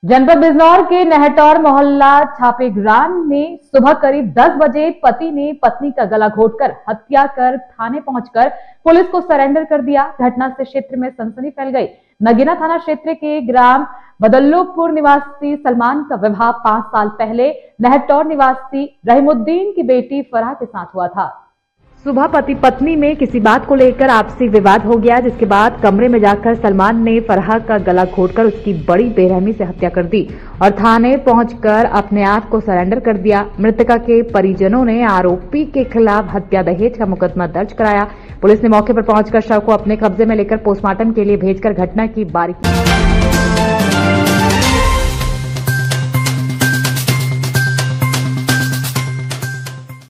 जनपद बिजनौर के नहटौर मोहल्ला छापेग्राम में सुबह करीब 10 बजे पति ने पत्नी का गला घोंटकर हत्या कर थाने पहुंचकर पुलिस को सरेंडर कर दिया। घटना से क्षेत्र में सनसनी फैल गई। नगीना थाना क्षेत्र के ग्राम बदल्लोपुर निवासी सलमान का विवाह 5 साल पहले नहटौर निवासी रहीमुद्दीन की बेटी फराह के साथ हुआ था। सुबह पति पत्नी में किसी बात को लेकर आपसी विवाद हो गया, जिसके बाद कमरे में जाकर सलमान ने फराह का गला घोंटकर उसकी बड़ी बेरहमी से हत्या कर दी और थाने पहुंचकर अपने आप को सरेंडर कर दिया। मृतका के परिजनों ने आरोपी के खिलाफ हत्या दहेज का मुकदमा दर्ज कराया। पुलिस ने मौके पर पहुंचकर शव को अपने कब्जे में लेकर पोस्टमार्टम के लिए भेजकर घटना की बारीकी